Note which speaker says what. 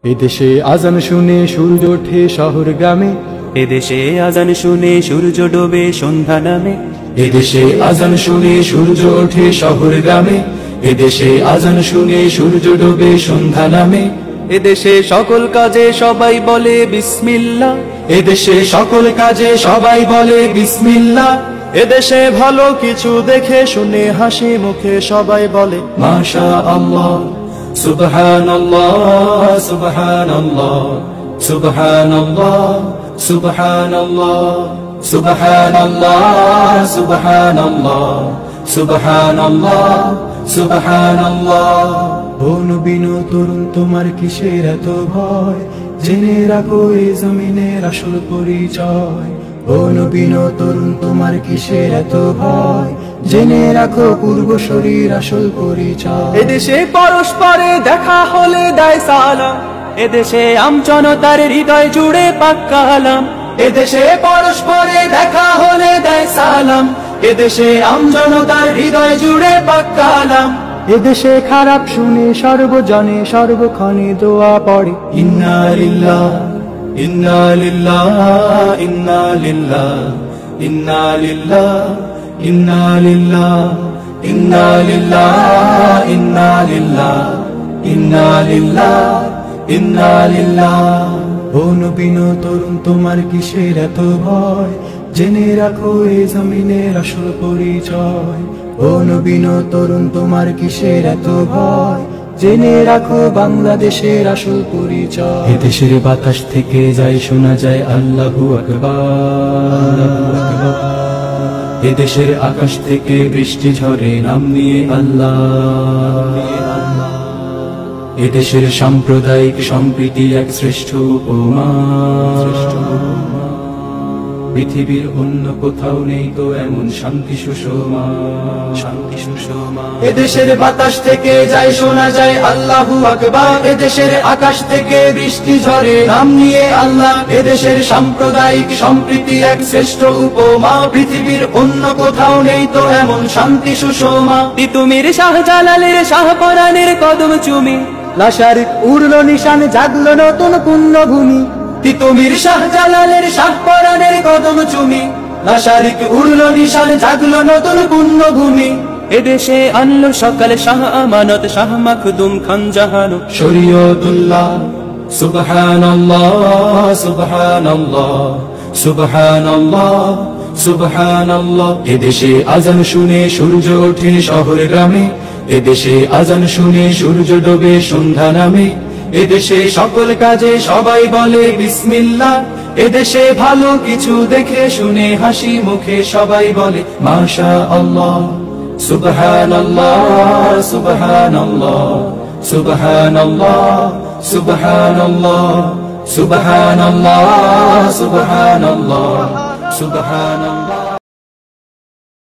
Speaker 1: এদেশে আজান শুনে সূর্য ওঠে শহর গ্রামে,
Speaker 2: এদেশে আজান শুনে সূর্য ডোবে সন্ধ্যা নামে।
Speaker 1: এদেশে আজান শুনে সূর্য ওঠে শহর গ্রামে, এদেশে আজান শুনে সূর্য ডোবে সন্ধ্যা নামে।
Speaker 2: এদেশে সকল কাজে সবাই বলে বিসমিল্লাহ,
Speaker 1: এদেশে সকল কাজে সবাই বলে বিসমিল্লাহ।
Speaker 2: এদেশে ভালো কিছু দেখে শুনে হাসি মুখে সবাই বলে
Speaker 1: মাশা আল্লাহ, সুবহানাল্লাহ সুবহানাল্লাহ সুবহানাল্লাহ সুবহানাল্লাহ সুবহানাল্লাহ সুবহানাল্লাহ সুবহানাল্লাহ সুবহানাল্লাহ। ও নবী তরুণ তোমার কিসের এত ভয়, জেনে রাখো এই জমিনের আসল পরিচয়। ও নবী তরুণ তোমার কিসের এত ভয়, জেনে রাখো পূর্বশরীর আসল পরিচয়।
Speaker 2: এদেশে পরস্পরে দেখা হলে দেয় সালাম, এদেশে আমজনতার হৃদয় জুড়ে পাক্কা আলাম।
Speaker 1: এদেশে পরস্পরে দেখা হলে দেয় সালাম, এদেশে আমজনতার হৃদয় জুড়ে পাক্কা আলাম। এদেশে খারাপ শুনে সর্বজনে সর্বক্ষণে দোয়া পড়ে ইন্না লিল্লাহ ইন্না লিল্লাহ ইন্না লিল্লাহ ইন্না লিল্লাহ ইন্না লিল্লাহ ইন্না লিল্লাহ ইন্না লিল্লাহ ইন্না লিল্লাহ ইন্না লিল্লাহ। ও নবী তরুণ তোমার কিসের এত ভয়, জেনে রাখো এই জমিনের আসল পরিচয়। ও নবী তরুণ তোমার কিসের এত ভয়, জেনে রাখো বাংলাদেশের আসল পরিচয়। এদেশের বাতাস থেকে যায় শোনা যায় আল্লাহু আকবার, এদেশের আকাশ থেকে বৃষ্টি ঝরে নাম নিয়ে আল্লাহ। এদেশের সাম্প্রদায়িক সম্প্রীতি এক শ্রেষ্ঠ উপমা, পৃথিবীর অন্য কোথাও নেই তো এমন শান্তি সুষমা, শান্তি সুষমা। এদেশের বাতাস থেকে যায় শোনা যায় আল্লাহু আকবার, এদেশের আকাশ থেকে বৃষ্টি ঝরে নাম নিয়ে আল্লাহ। এদেশের সাম্প্রদায়িক সম্প্রীতি এক শ্রেষ্ঠ উপমা, পৃথিবীর অন্য কোথাও নেই তো এমন শান্তি সুষমা।
Speaker 2: তিতুমির শাহজালালের শাহপরানের কদম চুমি,
Speaker 1: লাশার উড়ল নিশান জাগলো নতুন পুণ্যভূমি। তিতুমির শাহজালালের শাহপরানের কদম চুমি, লাশারিক উড়ল নিশান জাগলো নতুন পুণ্যভূমি।
Speaker 2: এদেশে আনলো সকালে শাহ আমানত শাহ মাখদুম খান জাহানো
Speaker 1: শরীয়তুল্লাহ। সুবহানাল্লাহ সুবহানাল্লাহ সুবহানাল্লাহ সুবহানাল্লাহ। এদেশে আজান শুনে সূর্য ওঠে শহর গ্রামে, এদেশে আজান শুনে সূর্য ডোবে সন্ধ্যা নামে। এদেশে সকল কাজে সবাই বলে বিসমিল্লাহ, এদেশে ভালো কিছু দেখে শুনে হাসি মুখে সবাই বলে মাশা আল্লাহ। সুবহানাল্লাহ সুবহানাল্লাহ সুবহানাল্লাহ সুবহানাল্লাহ সুবহানাল্লাহ সুবহানাল্লাহ সুবহানাল্লাহ।